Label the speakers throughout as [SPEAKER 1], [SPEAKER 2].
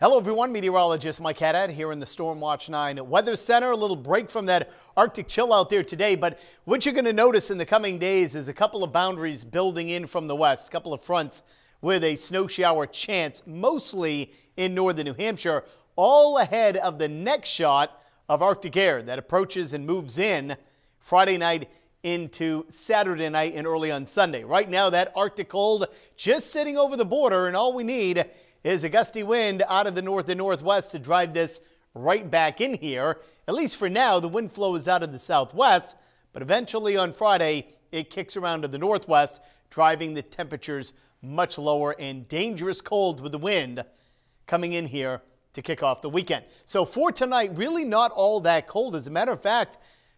[SPEAKER 1] Hello everyone, meteorologist Mike Haddad here in the Storm Watch 9 Weather Center. A little break from that Arctic chill out there today, but what you're going to notice in the coming days is a couple of boundaries building in from the west, a couple of fronts with a snow shower chance, mostly in northern New Hampshire, all ahead of the next shot of Arctic air that approaches and moves in Friday night into Saturday night and early on Sunday. Right now, that Arctic cold just sitting over the border, and all we need is a gusty wind out of the north and northwest to drive this right back in here. At least for now, the wind flow is out of the southwest, but eventually on Friday, it kicks around to the northwest, driving the temperatures much lower and dangerous cold with the wind coming in here to kick off the weekend. So for tonight, really not all that cold. As a matter of fact,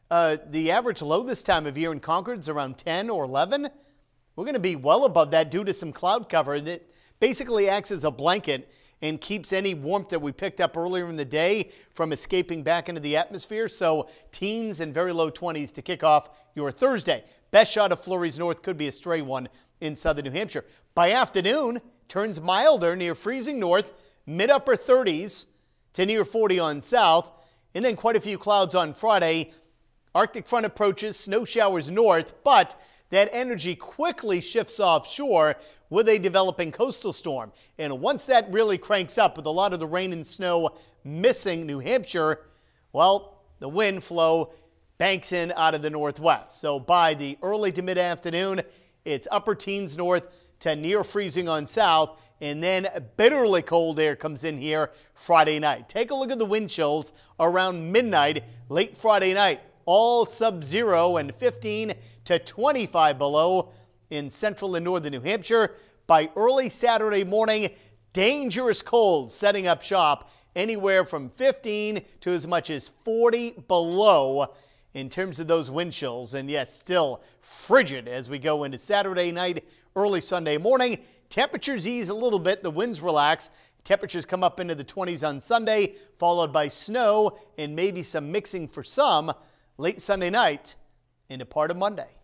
[SPEAKER 1] the average low this time of year in Concord is around 10 or 11. We're going to be well above that due to some cloud cover that basically acts as a blanket and keeps any warmth that we picked up earlier in the day from escaping back into the atmosphere. So teens and very low 20s to kick off your Thursday. Best shot of flurries north, could be a stray one in southern New Hampshire. By afternoon, turns milder near freezing north, mid-upper 30s to near 40 on south, and then quite a few clouds on Friday. Arctic front approaches, snow showers north, but that energy quickly shifts offshore with a developing coastal storm. And once that really cranks up with a lot of the rain and snow missing New Hampshire, well, the wind flow banks in out of the northwest. So by the early to mid-afternoon, it's upper teens north to near freezing on south, and then bitterly cold air comes in here Friday night. Take a look at the wind chills around midnight, late Friday night. All sub-zero and 15 to 25 below in central and northern New Hampshire. By early Saturday morning, dangerous cold setting up shop anywhere from 15 to as much as 40 below in terms of those wind chills. And yes, still frigid as we go into Saturday night, early Sunday morning. Temperatures ease a little bit. The winds relax. Temperatures come up into the 20s on Sunday, followed by snow and maybe some mixing for some late Sunday night into part of Monday.